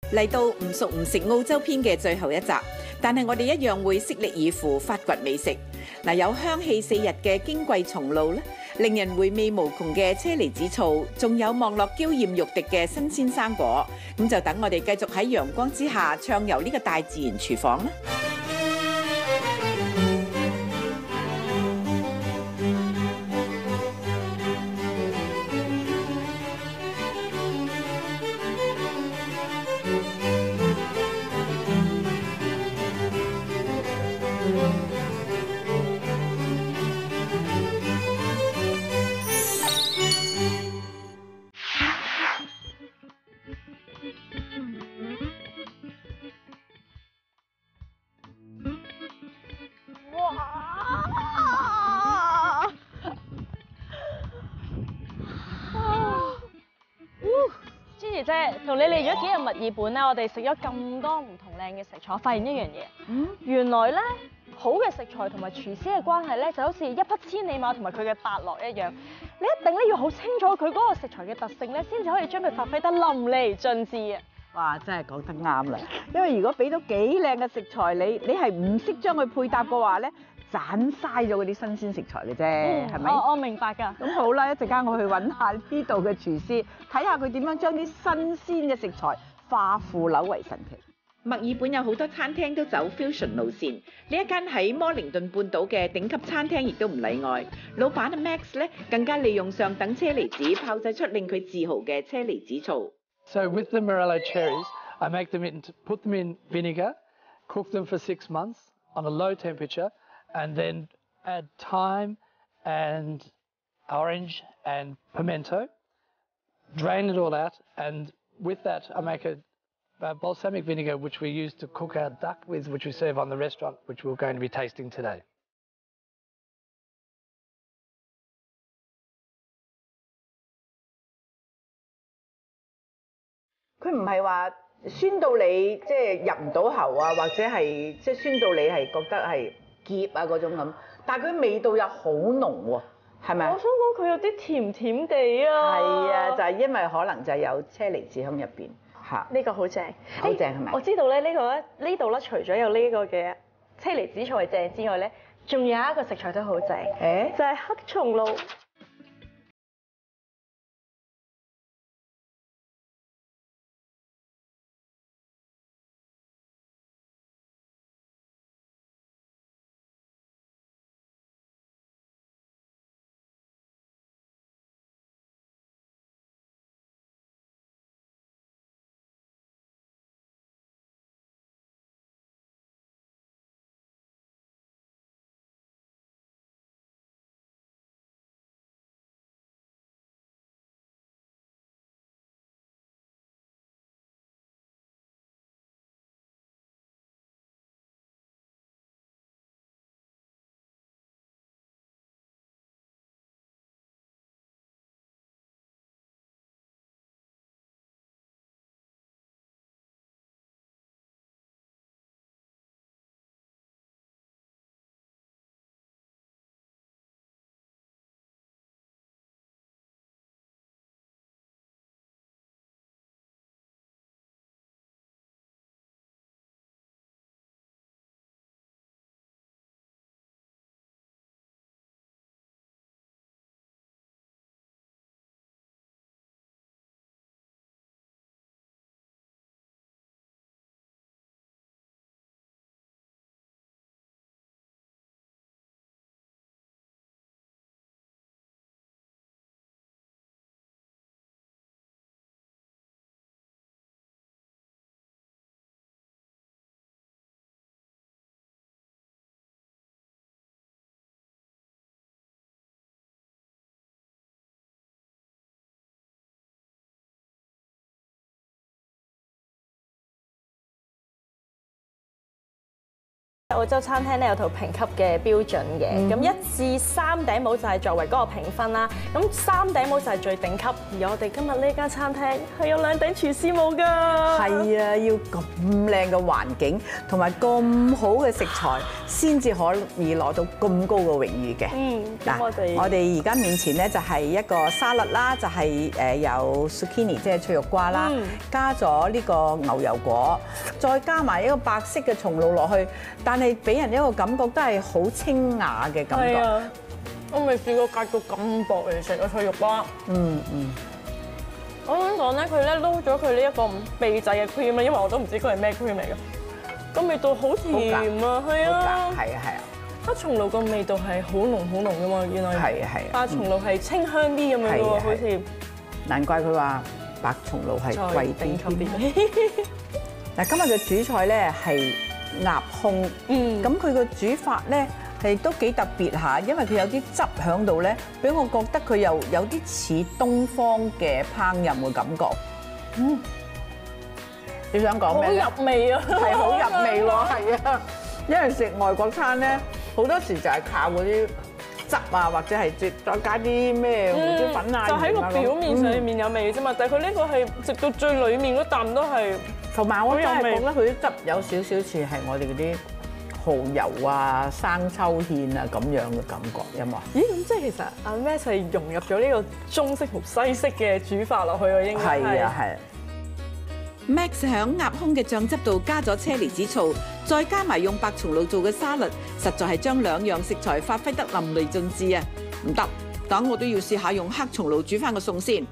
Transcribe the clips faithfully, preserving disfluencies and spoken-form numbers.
嚟到唔熟唔食澳洲篇嘅最後一集，但係我哋一樣會悉力以赴發掘美食。嗱，有香氣四溢嘅矜貴松露咧，令人回味無窮嘅車厘子醋，仲有望落嬌豔欲滴嘅新鮮生果。咁就等我哋繼續喺陽光之下暢遊呢個大自然廚房啦。 姐，同你嚟咗幾日墨爾本咧，我哋食咗咁多唔同靚嘅食材，發現一樣嘢，嗯，原來咧好嘅食材同埋廚師嘅關係咧，就好似一匹千里馬同埋佢嘅伯樂一樣，你一定咧要好清楚佢嗰個食材嘅特性咧，先至可以將佢發揮得淋漓盡致啊！ 哇，真係講得啱啦！因為如果俾到幾靚嘅食材你，你係唔識將佢配搭嘅話咧，盞嘥咗嗰啲新鮮食材嘅啫，係咪？ 我我明白㗎。 咁好啦，一陣間我去揾下呢度嘅廚師，睇下佢點樣將啲新鮮嘅食材化腐朽為神奇。 墨爾本有好多餐廳都走 fusion 路線，呢一間喺摩靈頓半島嘅頂級餐廳亦都唔例外。老闆阿 Max 咧更加利用上等車厘子炮製出令佢自豪嘅車厘子醋。 So with the morello cherries, I make them into, put them in vinegar, cook them for six months on a low temperature, and then add thyme and orange and pimento, drain it all out, and with that I make a, a balsamic vinegar which we use to cook our duck with, which we serve on the restaurant, which we're going to be tasting today. 佢唔係話酸到你即係入唔到喉啊，或者係即係酸到你係覺得係澀啊嗰種咁，但係佢味道又好濃喎，係咪？ 我想講佢有啲甜甜地啊。 係啊，就係因為可能就係有車厘子喺入邊嚇。 呢個好正， 好正係咪？ 我知道咧，呢個咧呢度咧，除咗有呢個嘅車厘子醋係正之外咧，仲有一個食材都好正，誒就係黑松露。澳洲餐廳咧有套評級嘅標準嘅，咁一至三頂帽就係作為嗰個評分啦。咁三頂帽就係最頂級，而我哋今日呢間餐廳係有兩頂廚師帽㗎。 係啊， 啦，要咁靚嘅環境同埋咁好嘅食材，先至可以攞到咁高嘅榮譽嘅。 嗯，咁我哋我哋而家面前咧就係一個沙律啦，就係誒有 zucchini 即係脆肉瓜啦， 嗯加咗呢個牛油果，再加埋一個白色嘅松露落去，但係俾人一個感覺都係好清雅嘅感覺。 係啊，我未試過隔到咁薄嚟食個脆肉瓜。 嗯嗯。 我想講咧，佢咧撈咗佢呢一個秘製嘅 cream 咧，因為我都唔知佢係咩 cream 嚟嘅，個味道好甜啊，係啊， 係啊係啊， 黑松露個味道係好濃好濃噶嘛，原來係啊係啊， 白松露係清香啲咁樣嘅喎，好似難怪佢話白松露係貴啲添。嗱，今日嘅主菜咧係鴨胸， 嗯， 咁佢個煮法咧係都幾特別下，因為佢有啲汁喺度咧，俾我覺得佢又有啲似東方嘅烹飪嘅感覺。嗯，你想講咩咧？ 好入味啊， 係好入味喎，係啊，因為食外國餐咧，好多時就係靠嗰啲汁啊，或者係再再加啲咩胡椒粉啊， 就喺個表面上面有味啫嘛，但係佢呢個係食到最裡面嗰啖都係， 同埋我真係覺得佢啲汁有少少似係我哋嗰啲蠔油啊、生抽芡啊咁樣嘅感覺，有冇啊？ 咦，咁即係其實阿 Max 係融入咗呢個中式同西式嘅煮法落去喎，應該係。 係啊，係。 Max 喺鴨胸嘅醬汁度加咗車厘子醋，再加埋用白松露做嘅沙律，實在係將兩樣食材發揮得淋漓盡致啊！唔得，等我都要試下用黑松露煮翻個餸先。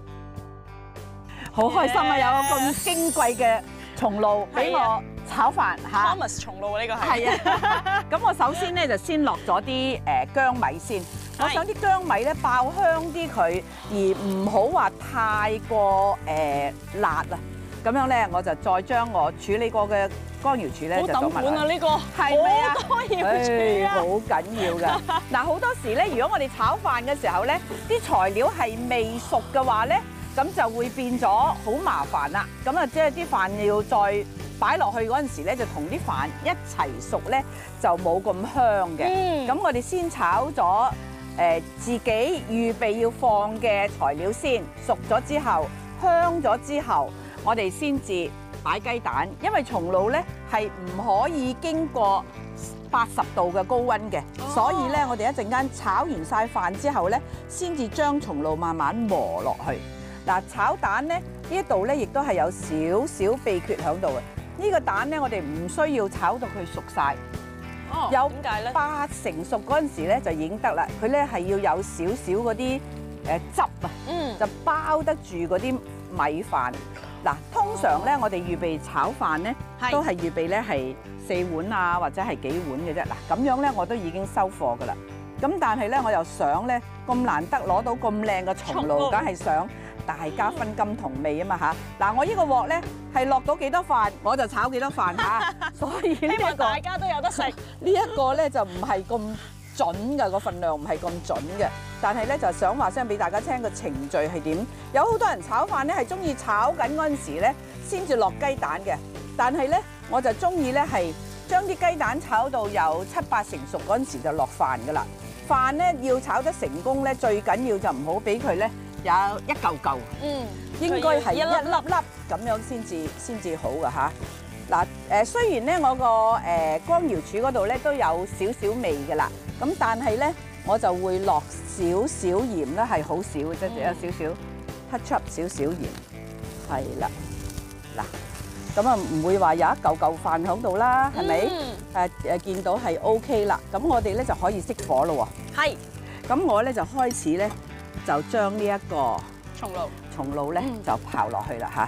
好開心啊！有個咁矜貴嘅松露俾我炒飯嚇。 Thomas 松露呢個係。 係啊，咁我首先咧就先落咗啲誒薑米先。我想啲薑米咧爆香啲佢，而唔好話太過誒辣啊。咁樣咧，我就再將我處理過嘅乾瑤柱咧就倒埋落去。 好抌本啊！呢個係咪啊？ 好多瑤柱啊！ 好緊要㗎。嗱，好多時咧，如果我哋炒飯嘅時候咧，啲材料係未熟嘅話咧，咁就會變咗好麻煩啦。咁啊，即係啲飯要再擺落去嗰陣時咧，就同啲飯一齊熟咧，就冇咁香嘅。 嗯。 咁我哋先炒咗誒自己預備要放嘅材料先，熟咗之後，香咗之後。我哋先至擺雞蛋，因為松露咧係唔可以經過八十度嘅高溫嘅，所以咧我哋一陣間炒完晒飯之後咧，先至將松露慢慢磨落去。嗱，炒蛋咧呢一度咧亦都係有少少秘訣喺度嘅。呢個蛋咧我哋唔需要炒到佢熟晒， 哦， 有點解咧？ 八成熟嗰陣時咧就已經得啦。佢咧係要有少少嗰啲誒汁啊， 嗯， 就包得住嗰啲米飯。嗱，通常咧，我哋預備炒飯咧，都係預備咧係四碗啊，或者係幾碗嘅啫。嗱，咁樣咧，我都已經收貨噶啦。咁但係咧，我又想咧，咁難得攞到咁靚嘅松露，梗係想大家分甘同味啊嘛嚇。嗱，我呢個鑊咧係落到幾多飯，我就炒幾多飯嚇。所以呢一個大家都有得食。 呢一個咧就唔係咁準嘅，個份量唔係咁準嘅。但係咧就想話聲俾大家聽個程序係點。有好多人炒飯咧係中意炒緊嗰陣時咧先至落雞蛋嘅，但係咧我就中意咧係將啲雞蛋炒到有七八成熟嗰陣時就落飯噶啦。飯咧要炒得成功咧，最緊要就唔好俾佢咧有一嚿嚿， 嗯， 應該係一粒粒咁樣先至先至好噶嚇。嗱誒，雖然咧我個誒乾瑤柱嗰度咧都有少少味噶啦，咁但係咧我就會落少少鹽咧，係好少嘅啫，只有少少 touch up 少少鹽，係啦。嗱，咁啊唔會話有一嚿嚿飯喺度啦，係咪？誒誒，見到係 OK 啦，咁我哋咧就可以熄火咯喎。 係。 咁我咧就開始咧就將呢一個松露松露咧就刨落去啦嚇。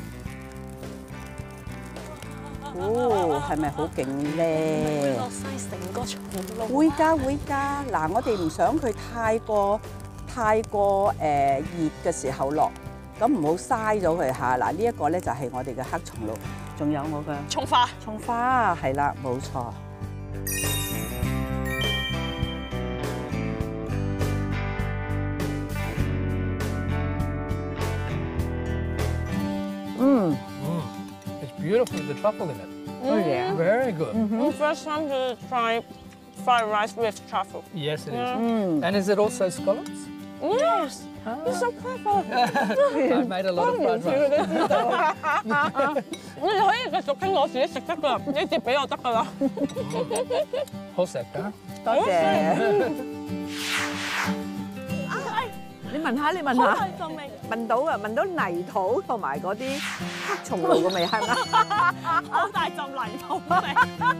哦，係咪好勁咧？ 落晒成個松露。 會㗎會㗎，嗱，我哋唔想佢太過太過誒熱嘅時候落，咁唔好嘥咗佢嚇。嗱，呢一個咧就係我哋嘅黑松露，仲有我嘅葱花。 葱花係啦，冇錯。嗯。 Beautiful with the truffle in it. Oh yeah. Very good. Mm-hmm. First time to try fried rice with truffle. Yes, it is. Yeah. Mm. And is it also scallops? Yes, you're so clever. I made a lot of fried rice. 你哋可以繼續傾我自己食得㗎，呢碟俾我得㗎啦。 好食㗎。 多謝。你聞下，你聞下， 好大陣味， 聞到啊，聞到泥土同埋嗰啲黑松露嘅味係咪？ 好大陣泥土味。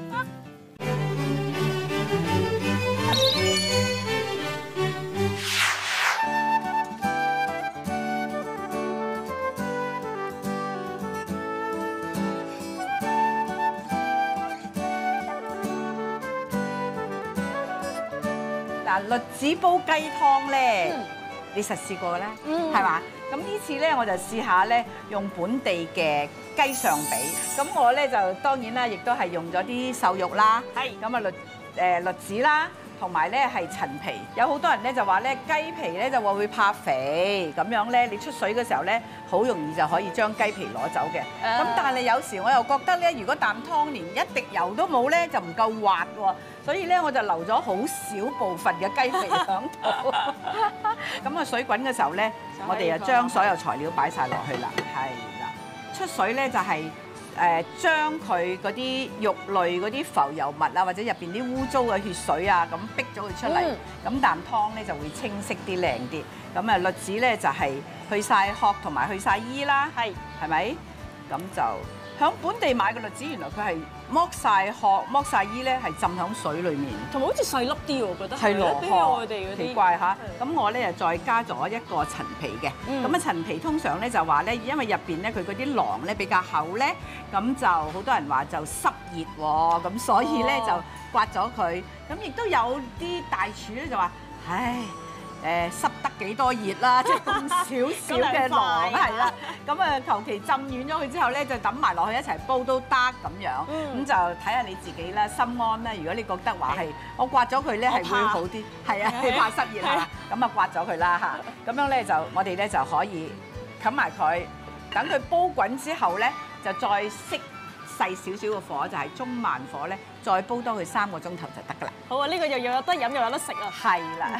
嗱，栗子煲雞湯咧，你實試過啦，係嘛？咁呢次咧我就試下咧用本地嘅雞上髀，咁我咧就當然啦，亦都係用咗啲瘦肉啦， 係咁啊栗誒栗子啦，同埋咧係陳皮。有好多人咧就話咧雞皮咧就話會怕肥，咁樣咧你出水嘅時候咧好容易就可以將雞皮攞走嘅。咁但係有時我又覺得咧，如果啖湯連一滴油都冇咧，就唔夠滑喎。所以咧我就留咗好少部分嘅雞皮喺度。咁啊水滾嘅時候咧，我哋就將所有材料擺晒落去啦，係啦。出水咧就係誒將佢嗰啲肉類嗰啲浮油物啊，或者入邊啲污糟嘅血水啊，咁逼咗佢出嚟，咁啖湯咧就會清晰啲、靚啲。咁啊栗子咧就係去晒殼同埋去晒衣啦，係係咪？咁就響本地買嘅栗子，原來佢係剝晒殼、剝晒衣咧，係浸響水裡面， 同埋好似細粒啲喎，我覺得係咯， 比我哋嗰啲奇怪嚇。咁我咧就再加咗一個陳皮嘅。咁啊陳皮通常咧就話咧，因為入邊咧佢嗰啲囊咧比較厚咧，咁就好多人話就濕熱喎，咁所以咧就刮咗佢。咁亦都有啲大廚咧就話，唉。誒濕得幾多熱啦，即係咁少少嘅囊係啦，咁啊求其浸軟咗佢之後咧，就揼埋落去一齊煲都得咁樣，咁就睇下你自己啦，心安啦。如果你覺得話係我刮咗佢咧係會好啲，係啊，你怕濕熱係嘛，咁啊刮咗佢啦嚇，咁樣咧就我哋咧就可以冚埋佢，等佢煲滾之後咧就再熄細少少嘅火，就係中慢火咧，再煲多佢三個鐘頭就得㗎啦。 好啊，呢個又有得飲又有得食啊！ 係啦。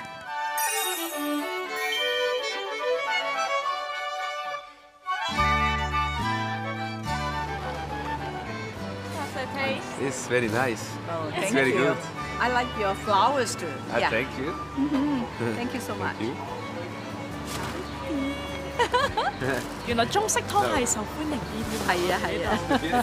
It's very nice. Oh, It's thank very you. good. I like your flowers too. Uh, Yeah. Thank you. Thank you so much. Thank you. 原來中式湯係受歡迎呢啲。 係啊係啊。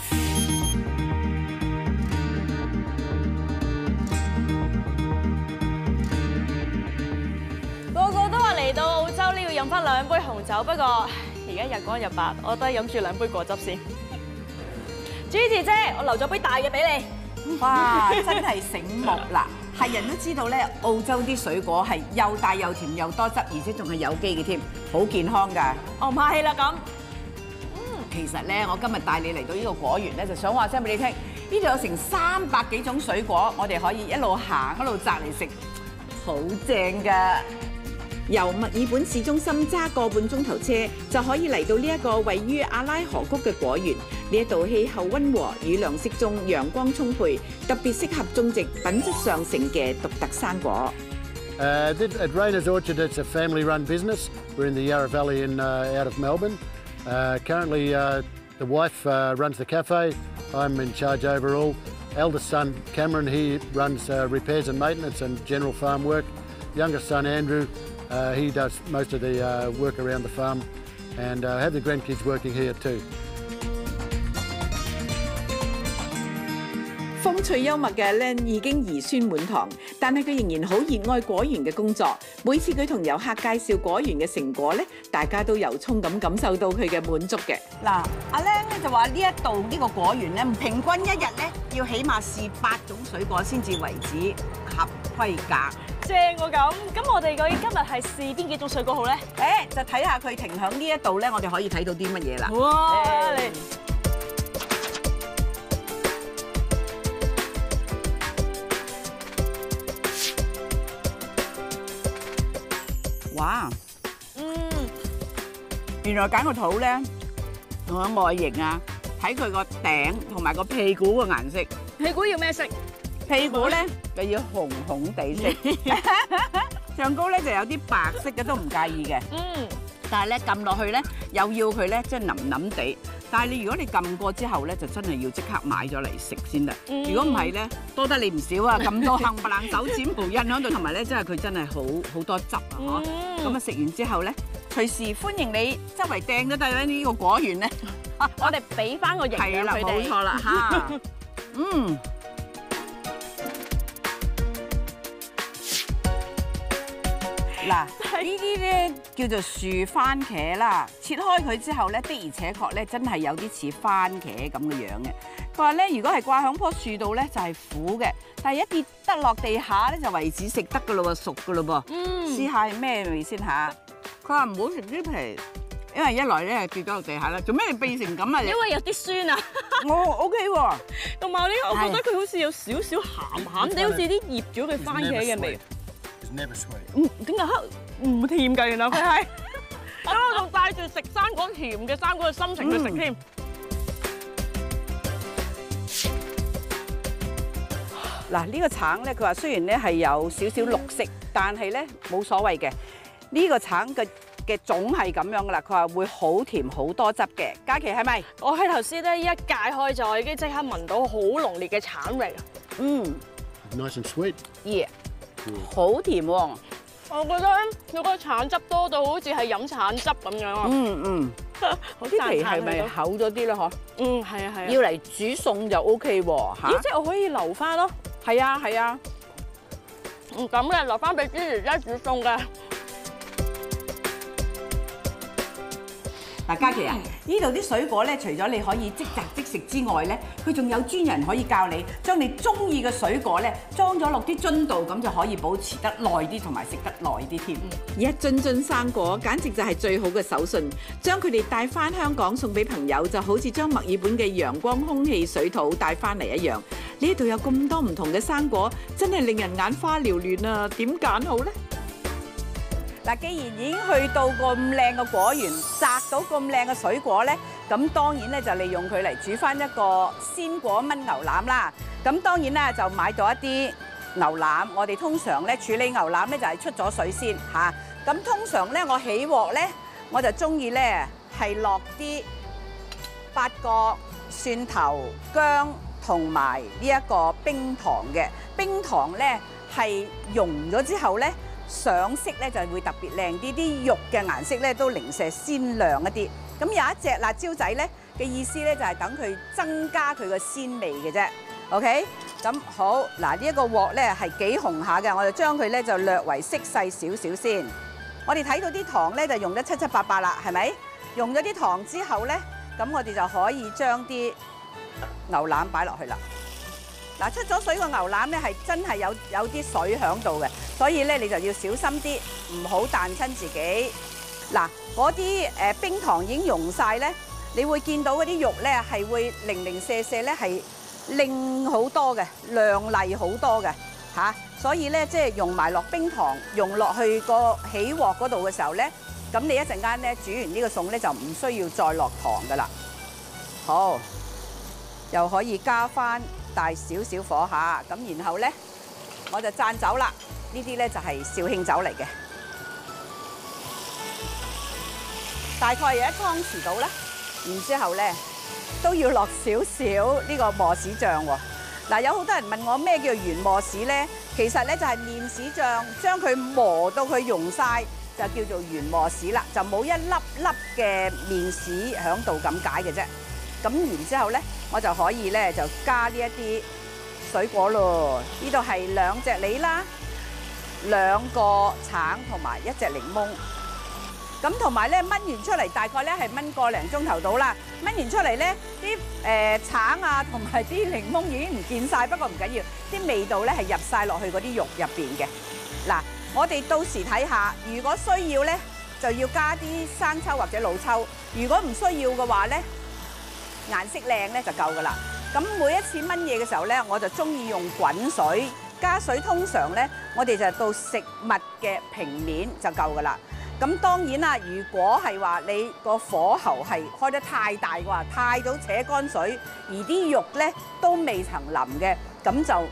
個個都話嚟到澳洲呢要飲翻兩杯紅酒，不過而家日光日白，我都係飲住兩杯果汁先。朱姐姐，我留咗杯大嘅俾你。 哇！真係醒目啦，係人都知道咧，澳洲啲水果係又大又甜又多汁，而且仲係有機嘅添，好健康㗎。 哦，係啦咁。 其實咧，我今日帶你嚟到呢個果園咧，就想話聲俾你聽，呢度有成三百幾種水果，我哋可以一路行一路摘嚟食，好正㗎。 由墨爾本市中心揸個半鐘頭車就可以嚟到呢一個位於阿拉河谷嘅果園。呢一度氣候溫和，雨量適中，陽光充沛，特別適合種植品質上乘嘅獨特生果。 Uh, at Rayner's Orchard, it's a family-run business. We're in the Yarra Valley in, uh, out of Melbourne. Uh, currently, uh, the wife uh, runs the cafe. I'm in charge overall. Eldest son, Cameron, he runs uh, repairs and maintenance and general farm work. Youngest son, Andrew, uh, he does most of the uh, work around the farm. And uh, have the grandkids working here too. 風趣幽默嘅 Len 已經兒孫滿堂，但係佢仍然好熱愛果園嘅工作。每次佢同遊客介紹果園嘅成果咧，大家都由衷咁感受到佢嘅滿足嘅。 嗱，阿 Len 咧就話呢一度呢個果園咧，平均一日咧要起碼試八種水果先至為止合規格。 正喎咁，咁我哋究竟今日係試邊幾種水果好咧？ 誒，就睇下佢停響呢一度咧，我哋可以睇到啲乜嘢啦。 哇！你哇！ 嗯， 原來揀個肚咧，同個外形啊，睇佢個頂同埋個屁股嘅顏色。 屁股要咩色？ 屁股咧就要紅紅地色， 上高咧就有啲白色嘅都唔介意嘅。 嗯， 但係咧撳落去咧又要佢咧即係腍腍地。但係你如果你撳過之後咧，就真係要即刻買咗嚟食先得。如果唔係咧，多得你唔少啊！咁多冚唪唥手指模印喺度，同埋咧真係佢真係好好多汁啊！嗬。咁啊食完之後咧，隨時歡迎你周圍掟都得啦！呢個果園咧， 我哋俾翻個營養係啦， 佢哋。 冇錯啦嚇。嗯。嗱，呢啲咧叫做樹番茄啦，切開佢之後咧，的而且確咧真係有啲似番茄咁嘅樣嘅。佢話咧，如果係掛響棵樹度咧，就係苦嘅，但係一跌得落地下咧，就為止食得噶咯喎，熟噶咯噃。嗯，試下係咩味先嚇？佢話唔好食啲皮，因為一來咧跌咗落地下啦。做咩你變成咁啊？ 因為有啲酸啊。 我 OK 喎， 同埋呢，我覺得佢好似有少少鹹鹹地，好似啲醃咗嘅番茄嘅味。 Never sweet. 嗯，點解唔甜㗎？原來佢係，咁我仲帶住食生果甜嘅生果嘅心情去食添。 嗱，呢個橙咧，佢話雖然咧係有少少綠色，但係咧冇所謂嘅。呢個橙嘅嘅種係咁樣噶啦，佢話會好甜好多汁嘅。嘉琪係咪？ 我喺頭先咧一解開咗，我已經即刻聞到好濃烈嘅橙味。 嗯 Nice and sweet. ，yeah， 好甜喎。 我覺得佢個橙汁多到好似係飲橙汁咁樣啊！ 嗯嗯， 好啲皮係咪厚咗啲咧？嗬？ 嗯，係啊係啊。 要嚟煮餸就 O K 喎嚇。 咦，即係我可以留翻咯？ 係啊係啊。 唔咁嘅，留翻俾 Gigi 姐煮餸嘅。 嗱，嘉琪啊，呢度啲水果咧，除咗你可以即摘即食之外咧，佢仲有專人可以教你將你中意嘅水果咧裝咗落啲樽度，咁就可以保持得耐啲，同埋食得耐啲添。 一樽樽生果簡直就係最好嘅手信，將佢哋帶翻香港送俾朋友，就好似將墨爾本嘅陽光、空氣、水土帶翻嚟一樣。呢度有咁多唔同嘅生果，真係令人眼花繚亂啊！點揀好呢？ 嗱，既然已經去到咁靚嘅果園，摘到咁靚嘅水果咧，咁當然咧就利用佢嚟煮翻一個鮮果炆牛腩啦。咁當然啦，就買到一啲牛腩。我哋通常咧處理牛腩咧就係出咗水先嚇。咁通常咧我起鑊咧，我就中意咧係落啲八角、蒜頭、薑同埋呢一個冰糖嘅。冰糖咧係溶咗之後咧，上色咧就會特別靚啲，啲肉嘅顏色咧都零舍鮮亮一啲。咁有一隻辣椒仔咧嘅意思咧就係等佢增加佢個鮮味嘅啫。OK， 咁好嗱，呢一個鑊咧係幾紅下嘅，我就將佢咧就略為色細少少先。我哋睇到啲糖咧就用得七七八八啦，係咪？用咗啲糖之後咧，咁我哋就可以將啲牛腩擺落去啦。嗱，出咗水個牛腩咧係真係有有啲水喺度嘅，所以咧你就要小心啲，唔好彈親自己。嗱，嗰啲誒冰糖已經溶晒咧，你會見到嗰啲肉咧係會零零舍舍咧係靚好多嘅，亮麗好多嘅嚇。所以咧即係溶埋落冰糖，溶落去個起鑊嗰度嘅時候咧，咁你一陣間咧煮完呢個餸咧就唔需要再落糖噶啦。好，又可以加翻大少少火下，咁然後咧我就讚酒啦。呢啲咧就係紹興酒嚟嘅，大概有一湯匙到啦。然之後咧都要落少少呢個磨豉醬喎。嗱，有好多人問我咩叫原磨豉咧？其實咧就係麵豉醬，將佢磨到佢溶晒，就叫做原磨豉啦，就冇一粒粒嘅麵豉喺度咁解嘅啫。咁然之後咧，我就可以咧就加呢一啲水果咯。呢度係兩隻梨啦，兩個橙同埋一隻檸檬。咁同埋咧燜完出嚟，大概咧係燜個零鐘頭到啦。燜完出嚟咧，啲誒橙啊同埋啲檸檬已經唔見晒，不過唔緊要，啲味道咧係入晒落去嗰啲肉入邊嘅。嗱，我哋到時睇下，如果需要咧，就要加啲生抽或者老抽；如果唔需要嘅話咧，顏色靚咧就夠噶啦。咁每一次燜嘢嘅時候咧，我就中意用滾水，加水通常咧，我哋就到食物嘅平面就夠噶啦。咁當然啦，如果係話你個火候係開得太大嘅話，太早扯乾水，而啲肉咧都未曾腍嘅，咁就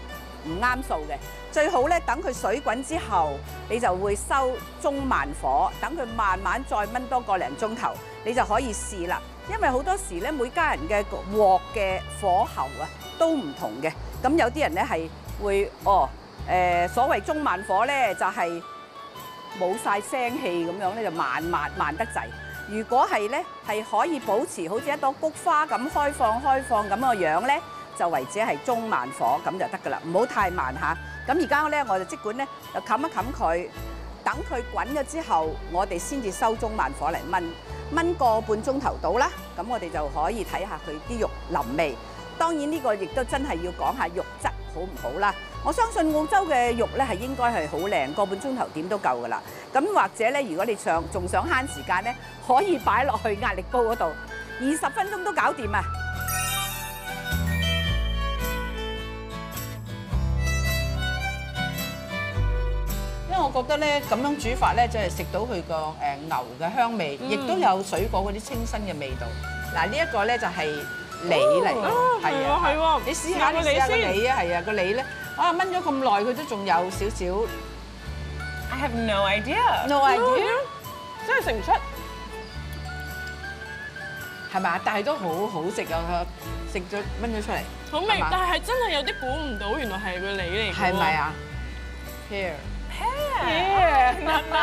唔啱數嘅。最好咧等佢水滾之後，你就會收中慢火，等佢慢慢再燜多個零鐘頭，你就可以試啦。因為好多時咧，每家人嘅鑊嘅火候啊都唔同嘅。咁有啲人咧係會哦誒、呃、所謂中慢火咧就係冇晒聲氣咁樣咧，就慢慢慢得滯。如果係咧係可以保持好似一朵菊花咁開放開放咁個樣咧，就為止係中慢火咁就得㗎啦，唔好太慢嚇。咁而家咧我就即管咧就冚一冚佢，等佢滾咗之後，我哋先至收中慢火嚟燜，燜個半鐘頭到啦。咁我哋就可以睇下佢啲肉腍味。當然呢個亦都真係要講下肉質好唔好啦。我相信澳洲嘅肉咧係應該係好靚，個半鐘頭點都夠㗎啦。咁或者咧，如果你想仲想慳時間咧，可以擺落去壓力煲嗰度，二十分鐘都搞掂啊！因為我覺得咧咁樣煮法咧，就係食到佢個誒牛嘅香味，亦都有水果嗰啲清新嘅味道。嗱，呢一個咧就係梨嚟嘅，係啊，係喎，你試下你試下個梨啊，係啊，個梨咧，啊燜咗咁耐，佢都仲有少少。 I have no idea. No idea， 真係食唔出， 係嘛？但係都好好食啊！食咗燜咗出嚟， 好味，但係真係有啲估唔到，原來係個梨嚟嘅。 係咪啊 ？Pear。 Yeah.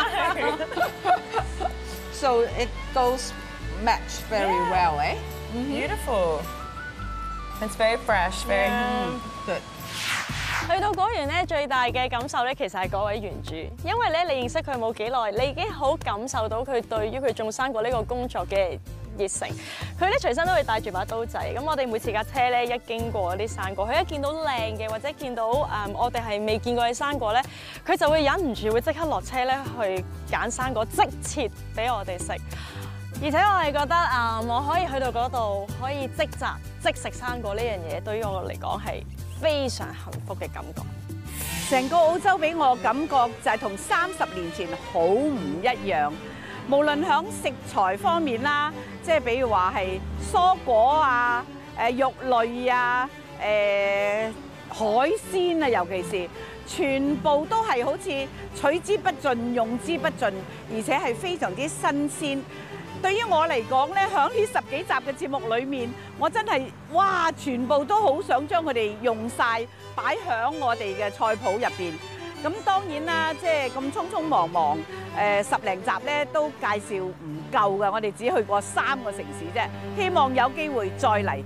So it goes match very well, eh? Beautiful. It's very fresh, very good. 去到果園咧，最大嘅感受咧，其實係嗰位園主，因為咧你認識佢冇幾耐，你已經好感受到佢對於佢種生果呢個工作嘅熱誠。佢咧隨身都會帶住把刀仔，咁我哋每次架車咧一經過啲生果，佢一見到靚嘅或者見到誒、嗯、我哋係未見過嘅生果咧，佢就會忍唔住會即刻落車咧去揀生果即切俾我哋食。而且我係覺得啊、嗯，我可以去到嗰度可以即摘即食生果呢樣嘢，對於我嚟講係非常幸福嘅感覺。 成個澳洲俾我感覺就係同三十年前好唔一樣，無論響食材方面啦，即係比如話係蔬果啊、誒肉類啊、誒海鮮啊，尤其是全部都係好似取之不盡、用之不盡，而且係非常之新鮮。對於我嚟講咧，響呢十幾集嘅節目裏面，我真係哇，全部都好想將佢哋用晒，擺響我哋嘅菜譜入邊。咁當然啦，即係咁匆匆忙忙，誒十零集咧都介紹唔夠㗎，我哋只去過三個城市啫。希望有機會再嚟，